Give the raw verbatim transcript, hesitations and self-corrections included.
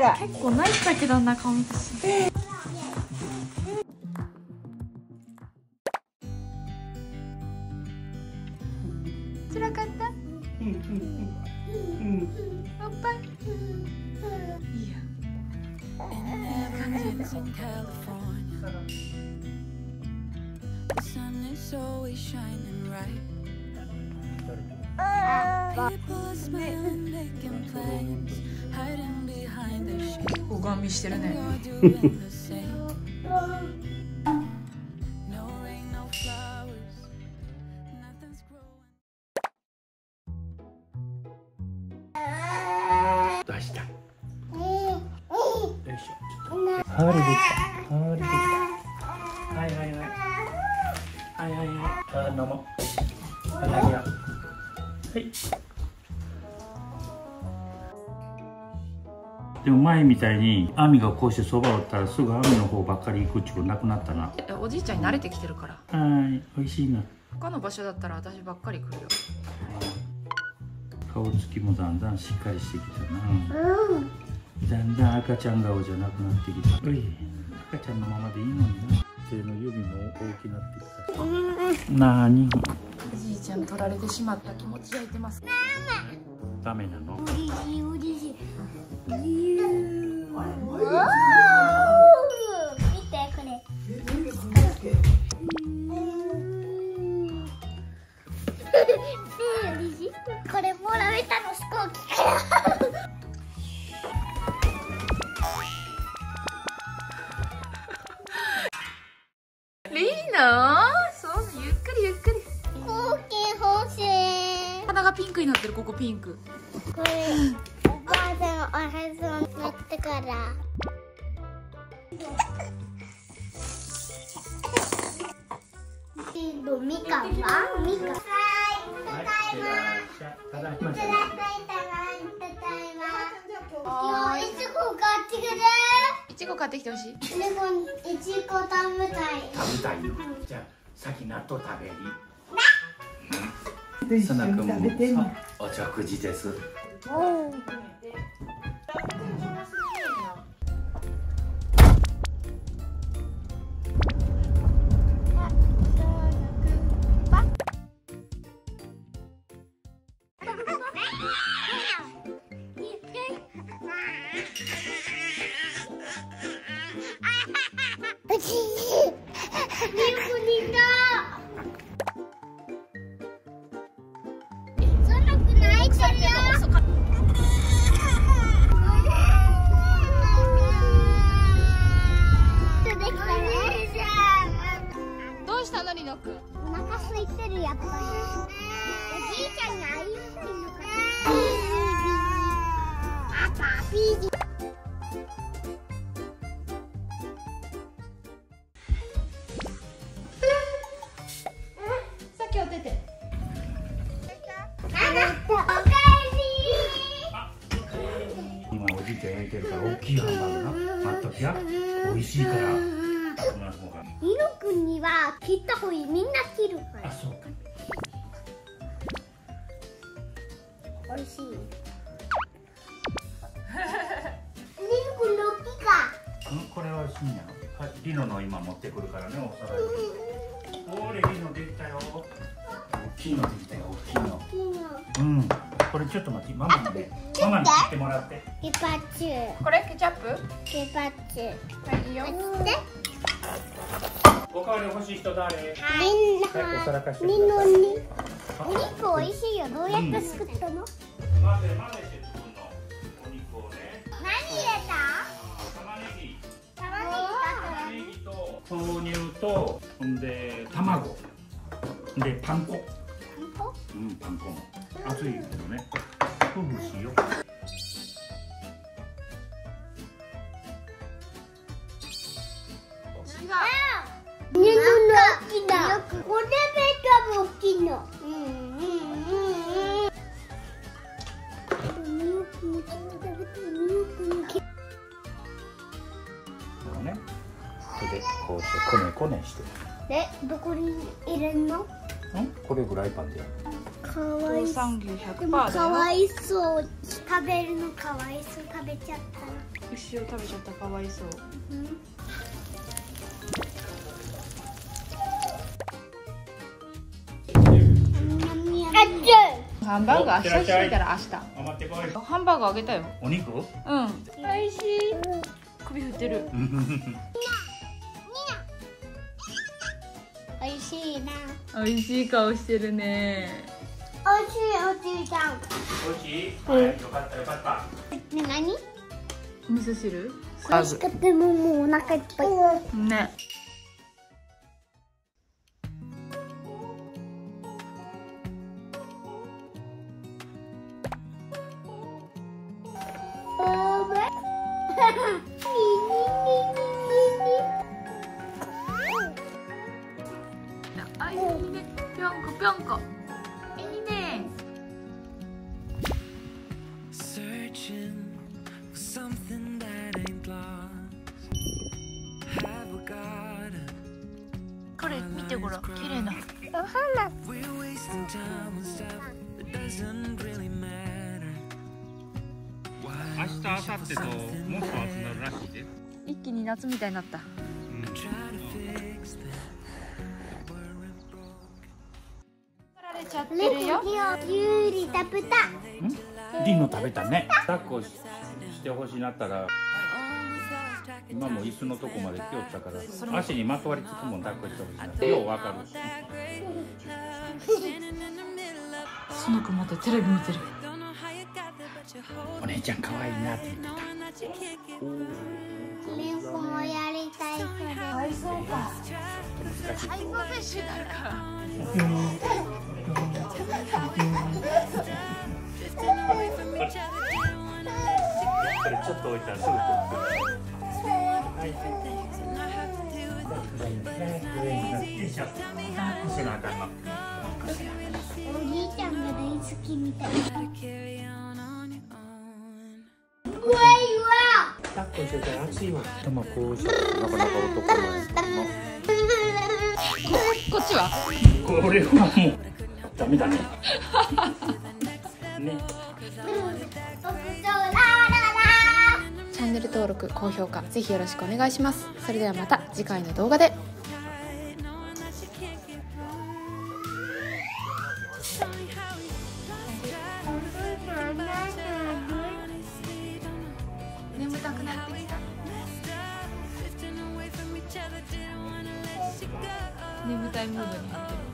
ら。 結構ないったけどな、顔見てし。辛かった。うんうんうん。おっぱい。いいや。結構ガン見してるね。 どうした？よいしょ。羽織できた。羽織できた。はいはいはい。はいはいはい。あ、飲もう。はいはいはい。でも前みたいにアミがこうしてそばを打ったらすぐアミの方ばっかり行くっちゅうことなくなったな。 おじいちゃんに慣れてきてるから。 はい、美味しいな。 他の場所だったら私ばっかり来るよ。 顔つきもだんだんしっかりしてきたな。うん、だんだん赤ちゃん顔じゃなくなってきた。うい、赤ちゃんのままでいいのにな。手の指も大きくなってきた。なーに。 おじいちゃん取られてしまった気持ち焼いてます。 ダメなの。 おじいしおじいし。見てこれ。これもらえたの飛行機から。 リーナ、そうゆっくりゆっくり。 飛行機欲しい。 鼻がピンクになってる。ここピンク。 これおばあさんおへそになったから。みかんはみかん。はい、ただいま。ただいま。ただいま。ただいま。いちご買ってくれ。 いちご買ってきてほしい。 いちご食べたい。 食べたいの。じゃあ先納豆食べり。さなくんもお食事です。 どうしたのりのくん。 お腹空いてるやっぱり。おじいちゃんに会いたいのかな。パピー。 さっきおてて。 おかえり。 今おじいちゃん焼いてるから大きいハンバーグな。待っときや。美味しいから。 ニノくんには切った方がいい。みんな切るから。 あ、そうか。 美味しい。ニノくんの大きいか。 うん、これは美味しいんやろ。はい、リノの今持ってくるからね、お皿に。おーれ、リノできたよ。大きいのできたよ、大きいの。 大きいの。 うん、これちょっと待って、ママにね、ママに切ってもらって。 ペパッチュ。 これケチャップ。 ペパッチュ。 はい、いいよ。 おかわり欲しい人誰？ みんはい、お皿貸してくみんださい。 なに。お肉美味しいよ。どうやって作ったの？ 混ぜ混ぜして作るの。お肉をね。 何入れた？ 玉ねぎ。 玉ねぎだから。 玉ねぎと豆乳と、ほんで卵。でパン粉。 パン粉？ うん、パン粉も。熱いけどね。ふぐしよ。 ニノの大きな。これめっちゃ大きいの。うんうんうん。ミルクもちょっと食べてミルクも。 ね。手でこうしてこねこねして。 で、どこに入れるの？ ん？これぐらいパンでやる。 かわいそう。 産牛ひゃくでパーセントだよ。 もかわいそう。食べるのかわいそう。食べちゃったら。 牛を食べちゃったかわいそう。ハンバーガー明日してたら明日。ハンバーガーあげたよ。 お肉？ うん。美味しい。首振ってる。 美味しいな。 美味しい顔してるね。 美味しいおじいちゃん。 美味しい？はい、よかったよかった。 ね、何？ お味噌汁？ 美味しくてももうお腹いっぱい。 ね。あ、いいね。ぴょんこぴょんこ。いいね。これ見てごらん、綺麗な。 お花。 明日、明後日ともっと暑くなるらしいで。 一気に夏みたいになった。ちゃってるよ。 きゅうり食べた。 リンの食べたね。抱っこしてほしいなったら。今も椅子のとこまで来よったから、足にまとわりつくもん抱っこしてほしいなって。ようわかる。 その子までテレビ見てる。 お姉ちゃん可愛いなって言ってた。 リンコもやりたいから。 体操か。体操選手になるから。 これちょっと置いたらすぐ来る。 おじいちゃんが大好きみたい。怖いわ。 抱っこしてたら暑いわ。頭こうしてなかなか男前。 こっちは？ これはもうダメだね。ね。 チャンネル登録、高評価、ぜひよろしくお願いします。それではまた次回の動画で。眠たくなってきた。眠たいムードになってる。